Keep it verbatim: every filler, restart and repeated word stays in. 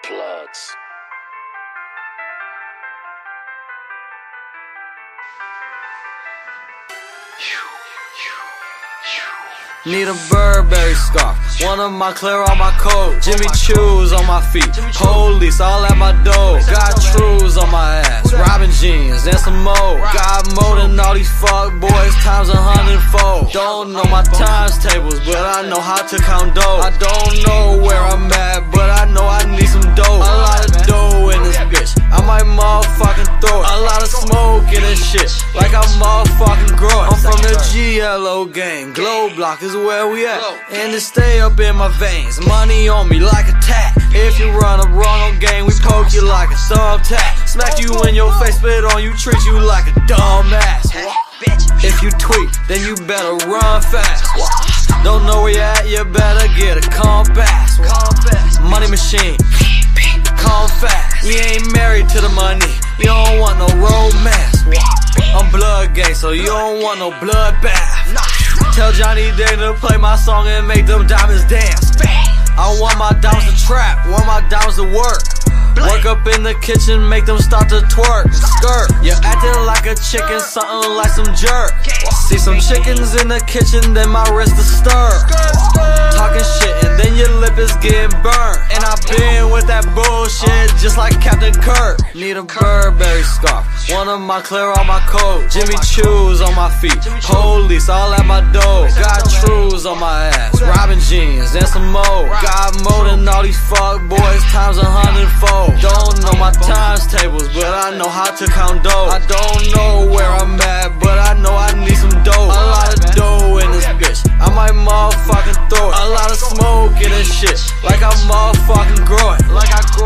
Bloods. Need a Burberry scarf, one of my clear on my coat, Jimmy Choo's on my feet, police all at my door, got trues on my ass, robbing jeans and some more, got more than all these fuck boys times a hundredfold. Don't know my times tables, but I know how to count dough. I don't know where I'm at, but I know I need some dough. A lot of dough in this bitch, I might motherfucking throw it. A lot of smoke in this shit, like I motherfucking grow it. I'm from the G L O gang, Glow Block is where we at, and it stay up in my veins. Money on me like a tat. If you run up wrong on game, we poke you like a thumbtack. Smack you in your face, spit on you, treat you like a dumbass. If you tweet, then you better run fast. Don't know where you at, you better get a compass. Money machine, come fast. You ain't married to the money, you don't want no romance. I'm blood gang, so you don't want no bloodbath. Tell Johnny Day to play my song and make them diamonds dance. I want my diamonds to trap, want my diamonds to work. Work up in the kitchen, make them start to twerk. Skirt, you're acting like a chicken, something like some jerk. See some chickens in the kitchen, then my wrist is stir. Talking shit and then your lip is getting burnt. And I been with that bullshit just like Captain Kirk. Need a Burberry scarf, one of my clear on my coat, Jimmy Choo's on my feet, police all at my door, got trues on my ass, robbing jeans and some more, got more than all these fuck boys times a hundredfold. Don't know my times tables, but I know how to count dough. I don't know where I'm at, but I know I need some dough. A lot of dough in this bitch, I might motherfucking throw it. A lot of smoke in this shit, like I motherfucking grow it, like I grow